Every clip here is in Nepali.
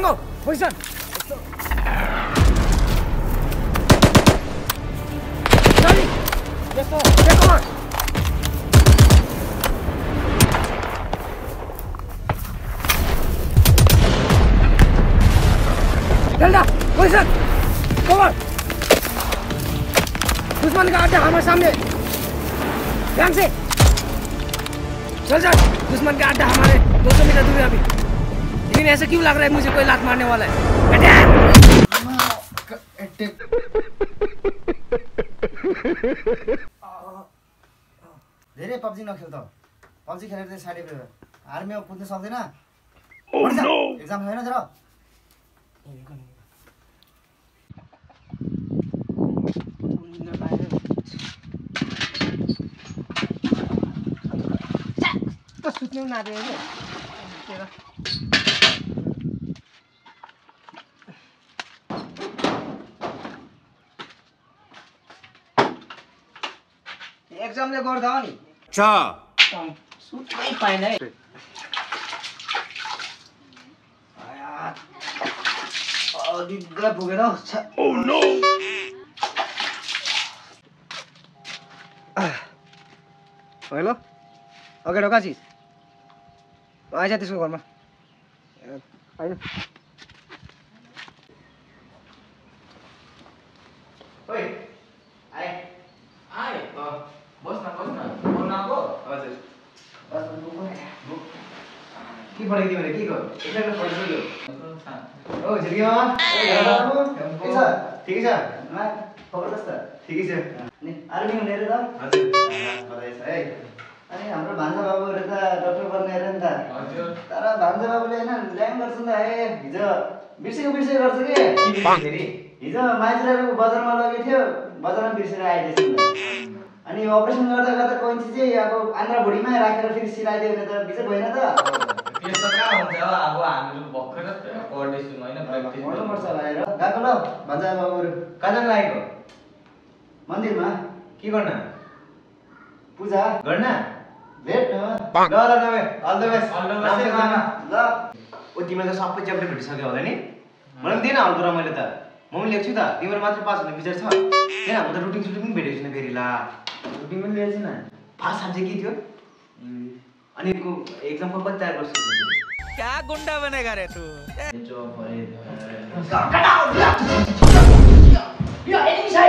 Tango, position. Charlie, yes sir. Take cover. Delta, position. Cover. दुश्मन का अड्डा हमारे सामने। ध्यान से। चल चल, दुश्मन का अड्डा हमारे 200 मीटर दूर है अभी। लेकिन ऐसा क्यों लग रहा है मुझे कोई लात मारने वाला है? धेरै पब्जी नखेल त पब्जी खेलेर चाहिँ साइड इफेक्ट आर्मीमा कुद्न सक्दैन एक्जाम छैन तेरो सुत्नु नदिए नि तेरो एक्जामले गर्दा हो नि अच्छा सुत्नै पाइन है दिग्गा पुगेर Oh no हेलो ओके ढोका छिस आइज त्यसको घरमा आइज ओइ आए आए बस न बोल्न आको हजुर बस के पढेको तिमीले के गयो एकैले पढिसक्यो ओ झिर्किमा के छ ठिकै छ खबर कस्तो ठिकै छ नि आर्मी हुने रे त हजुर बधाई छ है अनि हाम्रो भान्जा बाबु रे त डाक्टर बन्ने रे नि त हजुर तर भान्जा बाबुले हैन ल्याङ गर्छ नि त ए हिजो बिर्से गर्छ के फेरि हिजो माइजराको बजारमा लगेको थियो बजारमा बिर्सेर आइदिएछ नि अनि अपरेसन गर्दा कोइन्ची चाहिँ अब आन्द्रा भुडीमा राखेर फेरि सिलाइदियो भने त बिजै भएन त त्यस्तो कहाँ हुन्छ अब हामीहरू भर्खर पढ्दैछौँ होइन प्र्याक्टिस गर्नुपर्छ भाइ र गएको ल भान्जा बाबुहरू कहाँ जान लागेको मन्दिरमा के गर्न पूजा गर्न भेट ल ल अल द बेस्ट ल ओ तिमीले त सबै च्याप्टर भेटिसक्यो होला नि मलाई पनि दिएन हल्दुरा मैले त म पनि लेख्छु त तिम्रो मात्र पास हुने विचार छ किन म त रुटिन पनि भेटेको छैन फेरि ला रुटिन पनि ल्याएछ न फर्स्ट सब्जेक्ट के थियो अनि एक्जाम को कति तयार गर्छ क्या गुंडा बनेगा रे तू यो एनिमी साइड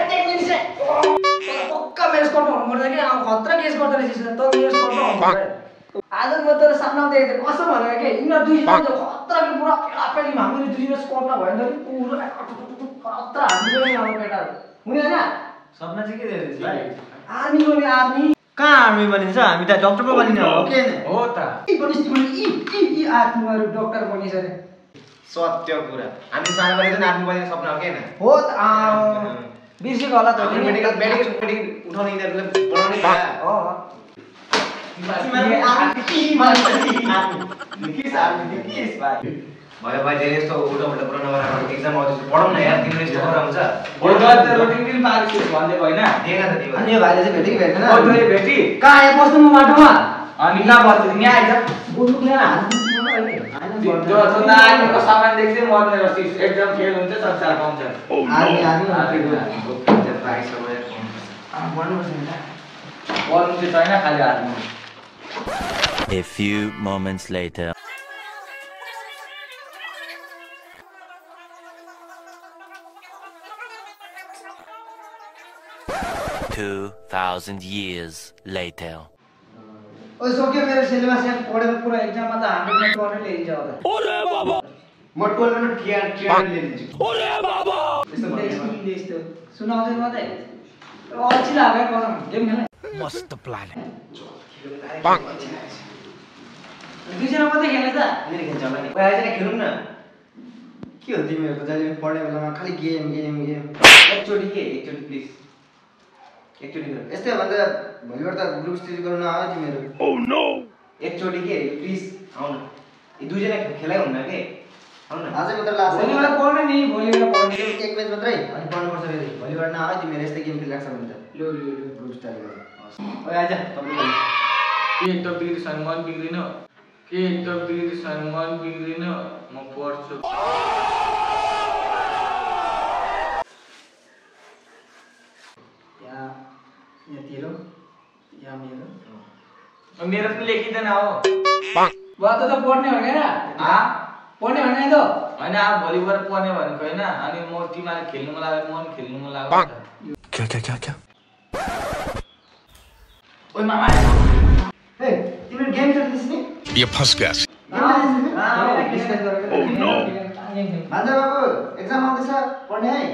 पक्का मेरो स्कोर हुनु पर्छ कि अब खतरा केस गर्दै रहेछ त मेरो स्कोर हुन्छ आज म त सामना देखेँ कसम भनेको के यिनीहरु दुई जन खतरा कि पुरा पेलापेली हामीले दुई जन स्कोर नभए नि पुरा खतरा हामीले नि अब केटाहरु हुने हैन सपना चाहिँ के देख्दैछ भाइ आर्मी गर्ने आर्मी कहाँ आर्मी बनिन्छ हामी त डाक्टर पो बनिने हो के हो त ई आर्मीहरु डाक्टर बनिन्छ रे सत्य कुरा हामी सानो बनिन्छ नि आर्मी बनिने सपना हो के हैन हो त बिर्सेको होला त मेडिकल उठाउने यिनीहरुले बनाउने त हो भयो भाइ धेरै यस्तो उल्टा पुरा नगराको एक्जाम आउँदैछ पढौँ न यार तिमीले यस्तो गराउँछ रोटिङ पनि पार्छु भन्देको हैन दिएन त तिमीले अनि यो भाइले चाहिँ भेटेको भेट्दैन ओइ भेटी कहाँ आयो बस्नु म बाटोमा अनि ला बस्छु नि आइज बोल्नु ल्याएर हाल्नु जो नानीको सामान देख्दै मर्ने रहेछ एक्जाम फेल हुन्छ संसार पाउँछ आर्मी पढ्नु चाहिँ छैन खाली army A few moments later 2000 years later ओ सक्यो मेरो सिलेबस यहाँ पढेर पुरा एक्जाममा त 100 मा 200 ल्याइन्छ होला ओरे बाबा म 12 मा ट्रियान ल्याइदिन्छु ओरे बाबा यस्तो सुनाउँछ मात्रै अल्छी लाग्यो कसम गेम खेल्न मस्त प्लान है दुईजना मात्रै खेल्ने त मेरो खेल्छ होला नि ओइ आइज न खेलौँ न के हो तिमीहरुको जहिले पढ्ने बेलामा खाली गेम एकचोटी प्लिज एकचोटी गर यस्तै हो भने त भोलिबाट त ग्रुप स्टेज गर्न आयो तिमीहरु Oh no एकचोटी प्लिज आउन यी दुईजना खेलाइ हुन्न के आउन आजै मात्र लास्ट भोलिबाट पढ्ने नि भोलिबाट पढ्ने एक म्याच मात्रै अनि पढ्नुपर्छ फेरि भोलिबाट नआयो तिमीहरु यस्तै गेम खेलिरहेको छ भने त लो ग्रुप स्टेज गर ओइ आजा तपाईले के त बिग्रिसन मन बिग्रिन के त बिग्रिसन मन बिग्रिन म पढ्छु मेरो पनि लेखिँदैन हो बुवा त पढ्ने हो क्या पढ्ने भने त होइन अब भोलिबाट पढ्ने भनेको होइन अनि म तिमीले खेल्नु मन लाग्यो म पनि खेल्नु मन लाग्यो क्या ओइ मामा ए तिम्रो गेम खेल्दैछ नि ये फंस गया भान्जा बाबु एक्जाम आउँदैछ पढ्ने है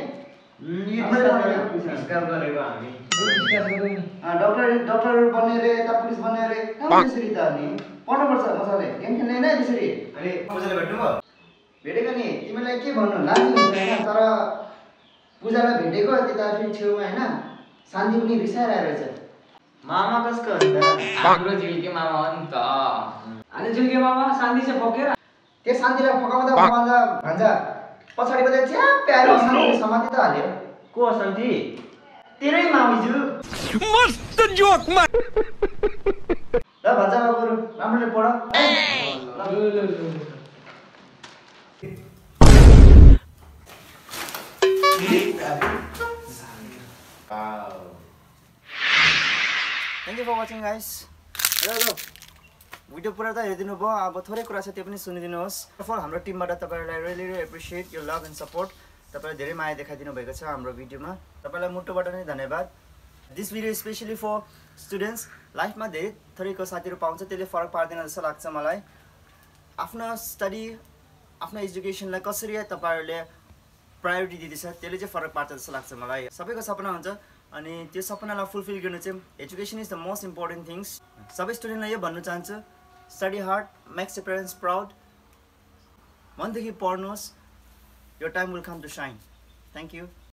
डक्टर बन्ने रे यता पुलिस बन्ने रे त्यसरी त अनि पढ्नुपर्छ मजाले गेम खेल्ने होइन त्यसरी अनि पूजाले भेट्नुभयो भेटेको नि तिमीलाई के भन्नु लाज हुन्छ होइन तर पूजालाई भेटेको त्यता फेरि छेउमा होइन शान्ति पनि रिसाइरहेको रहेछ मामा कसको हो त हाम्रो झिल्के मामा हो नि त अनि झुल्के मामा शान्ति चाहिँ फकेर त्यो शान्तिलाई फकाउँदा भान्जा पछाडिबाट च्याप प्यारो शान्तिले समाति त हाल्यो को शान्ति तेरै मामिजु मस्त जोक मार ल भान्जा बाबुहरू राम्ररी पढ thank you for watching guys hello video पुरा त हेरिदिनु भयो अब थोरै कुरा छ त्यो पनि सुनिदिनुहोस् फर हाम्रो टिमबाट तपाईँहरूलाई रियली एप्रिसिएट यो लभ एन्ड सपोर्ट तपाईँले धेरै माया देखाइदिनु भएको छ हाम्रो भिडियोमा तपाईँलाई मुटुबाट नै धन्यवाद this video especially for students लाइफमा धेरै थरीको साथीहरू पाउँछ त्यसले फरक पार्दैन जस्तो लाग्छ मलाई आफ्नो स्टडी आफ्नो एजुकेसनलाई कसरी तपाईँहरूले प्रायोरिटी दिँदैछ त्यसले चाहिँ फरक पार्छ जस्तो लाग्छ मलाई सबैको सपना हुन्छ अनि त्यो सपनालाई फुलफिल गर्नु चाहिँ education is the most important things सबै स्टुडेन्टलाई यो भन्नु चाहन्छु study hard makes your parents proud मनदेखि पढ्नुहोस् your time will come to shine. Thank you.